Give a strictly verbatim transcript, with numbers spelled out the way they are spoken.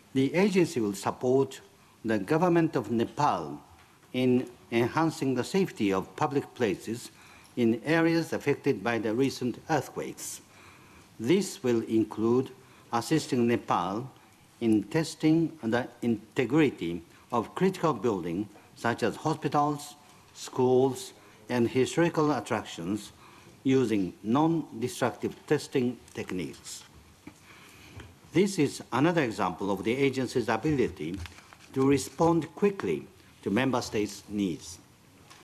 The agency will support the government of Nepal in enhancing the safety of public places in areas affected by the recent earthquakes. This will include assisting Nepal in testing the integrity of critical buildings such as hospitals, schools, and historical attractions using non-destructive testing techniques. This is another example of the agency's ability to respond quickly to member states' needs.